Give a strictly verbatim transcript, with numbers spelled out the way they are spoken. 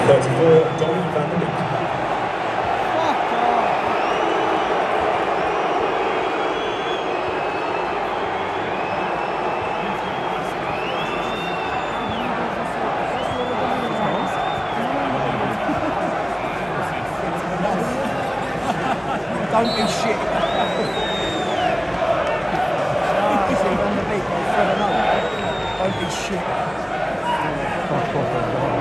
thirty-four, Donny van der Beek. Don't be shit. Don't be shit.